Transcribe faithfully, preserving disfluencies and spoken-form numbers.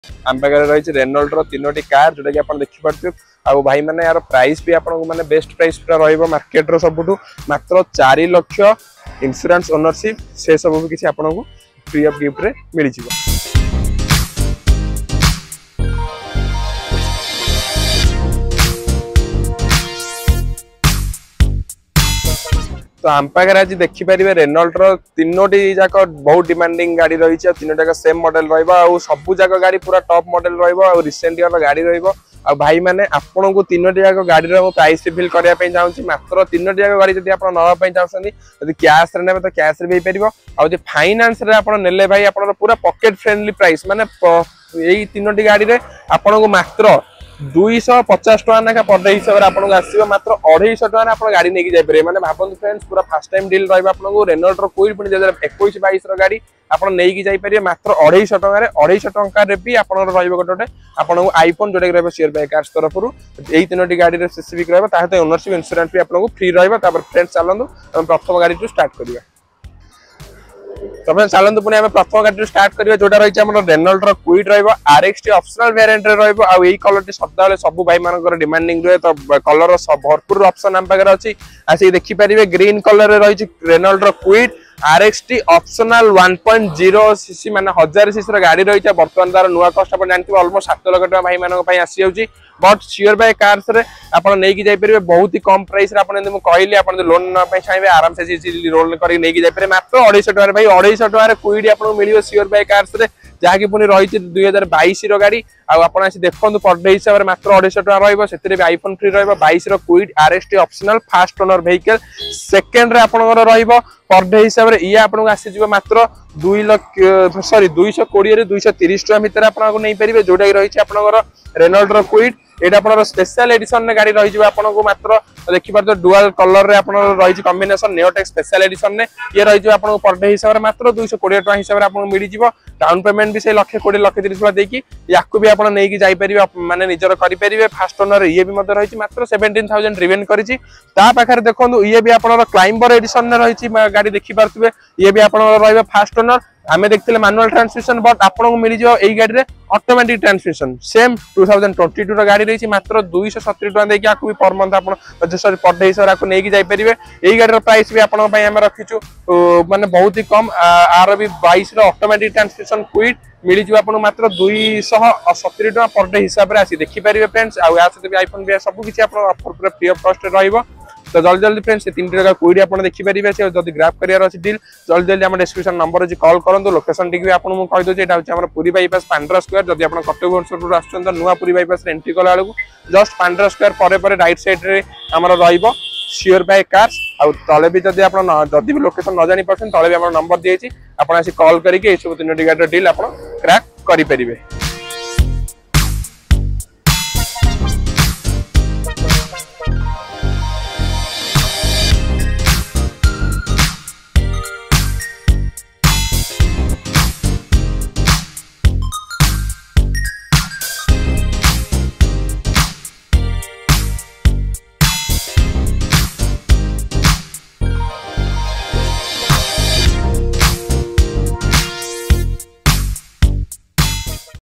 आम पाखे रही रेनॉल्ट रो तीनोटी कार जोटा कि आप देखिपे आ भाई मैंने यार प्राइस भी आपको माने बेस्ट प्राइस पूरा रहिबो मार्केट रो सबुठू मात्र चार लाख इंश्योरेंस ओनरशिप से सब भी किसी आपको फ्री ऑफ गिफ्ट रे मिल जिवो। तो आम पाखे आज देखिपारे रेनॉल्ट रो तीनोटी जाक बहुत डिमांडिंग गाड़ी रही है तीनोटा सेम मॉडल रहा सबू जाक गाड़ी पूरा टॉप मॉडल रहा रिसेंट ईयर गाड़ी रहा आ भाई मैंने आपन को तीनोटी जाक गाड़ी प्राइस रिफिल करने चाहिए मात्र तीनोटी जाक गाड़ी जब आप नापी चाहते कैश रे तो कैश रे भी पार फाइनान्स रे आप नेले भाई आप पूरा पॉकेट फ्रेंडली प्राइस माने यही तीनोटी गाड़ी रे आपन को मात्र दुईश पचास टाँह ना पर डे हिसाब से आपको आसो मात्र अढ़ाई टाँह आप गाड़ी नहीं जापे मैंने भावନ୍ତୁ फ्रेंड्स पूरा फास्ट टाइम डील रहा आपको रेनॉल्ट रो क्विड पुणी दुई हजार इक्कीस बाईस गाड़ी आप नहीं जापे मात्र अढ़ाई टाँह अढ़ाई टाँह भी आप गोटे आपको आईफोन जोटा रहा SureBuy Cars तरफ यही तीनोटी गाड़ी स्पेसिफिक रहा ओनरशिप इंश्योरेंस भी आपको फ्री रहा फ्रेंड्स चलतु प्रथम गाड़ी स्टार्ट करिया। तो फ्रेंड्स चलतु पुणी प्रथम गाड़ी स्टार्ट करिया जोटा रही रेनॉल्ट रो क्विड रहा आरएक्स टी ऑप्शनल वेरिएंट रे रहा आ यही कलर टी सदा सब भाई मानकर डिमांडिंग रहे तो कलर भरपूर ऑप्शन आम पाखे अच्छी आसिक देखिपारे ग्रीन कलर रही रेनॉल्ट रो Kwid RX T optional one point zero CC माने हजार सीसी गाड़ी रही है बर्तमान तार नुआ कस्ट आप जानते ऑलमोस्ट सात लाख टका भाई मानक आसी जाऊँगी बट SureBuy Cars रे आप नहीं जापे बहुत ही कम प्राइस मुझे कहली आप लोन ना चाहिए आराम से लोन करके मात्र अढ़ाई टाँह भाई अढ़ाई टाँह क्विड आपको मिले SureBuy Cars रे जहाँकि पुणी रही दुई हजार बैश गाड़ी आपड़ आसी देखो पर डे हिसाब से मात्र अढ़ाई टाँह रही भी आईफोन फ्री रहा बैश Kwid RX T optional first owner vehicle second आपंकर पर डे हिसाब से ये आपको आसीज मात्र दुई लाख सॉरी दुईश कोड़े दुईश तीस टाँह भितर आपको नहीं पारे जोटा रही है रेनॉल्ट रो क्विड एटा आपन स्पेशल एडिशन रे गाड़ी रही आपन को मात्र देखिपार तो डुअल कलर रे आपन रही कॉम्बिनेशन नेओटेक स्पेशल एडिशन ने ये रही आपन पर डे हिसाब रे मात्र दुईश कोड़े टाँह हिसाब से आपन मिल जिवो डाउन पेमेंट भी से लाख कोड़े लाख तीस टाँह देकी याकू भी आपन नहीं जाई परिबे माने निजर करि परिबे फास्ट ओनर ये भी मते रही मात्र सत्रह हज़ार रिवेन करिछि ता पाखर देखंतु ये भी आपन क्लाइंबर एडिशन ने रही गाड़ी देखि पारथुबे ये भी आपन रहबे फास्ट ओनर आमे देखथिले मैनुअल ट्रांसमिशन बट आपन को मिल जिवो एई गाड़ी रे automatic transmission same two thousand twenty two रो गाड़ी रही मात्र दुईश सत्तरी टाँह देकी आकु भी पर मंथ आपन सॉरी पर डे हिसाब से नहीं जाई परिबे एई गाड़ी रो प्राइस भी आपन पई हम रखिछु माने बहुत ही कम आर भी बाईस रो ऑटोमेटिक ट्रांसमिशन क्विड मिल जिवो आपन मात्र दुईश सत्तरी टाँह पर डे हिसाब से आसी देखि परिबे फ्रेंड्स आ या से भी आईफोन भी सब किछि आपन ऑफर पूरा फ्री ऑफ कॉस्ट रहइबो तो जल्दी जल्दी फ्रेंड्स तीन टाका क्विड आप देखिपारे जब ग्राफ करार अच्छी डील जल्दी जल्दी आम डिस्क्रिप्शन नंबर अच्छी कॉल करूँ लोकेशन टी भी आपको कहीदे यहाँ पुरी बाईपास पांड्रा स्क्वायर जब आप कटक भुवनेश्वर आसुँच नुआ पुरी बाईपास एंट्री कला बेलू जस्ट पांड्रा स्क्वायर पर पर राइट साइड रे आमर रहिबो SureBuy Cars आउ तले भी जब आप जदि भी लोकेशन न जानी पार्सन तले भी आम नंबर दिए आप कॉल करके सब तीनोटी गाड़ी डील आप क्रैक करें।